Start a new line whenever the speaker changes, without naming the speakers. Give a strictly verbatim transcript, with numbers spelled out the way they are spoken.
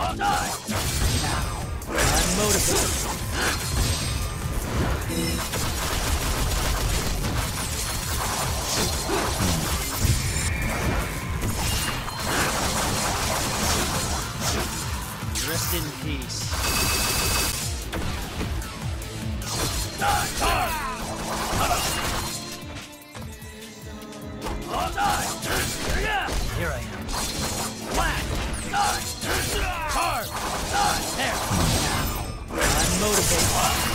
I'm motivated. Rest in peace. Here I am. Flat. Hard. There. I'm motivated.